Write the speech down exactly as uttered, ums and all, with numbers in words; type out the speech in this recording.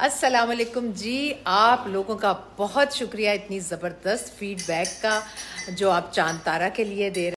अस्सलाम वालेकुम जी। आप लोगों का बहुत शुक्रिया इतनी ज़बरदस्त फीडबैक का जो आप चांद तारा के लिए दे रहे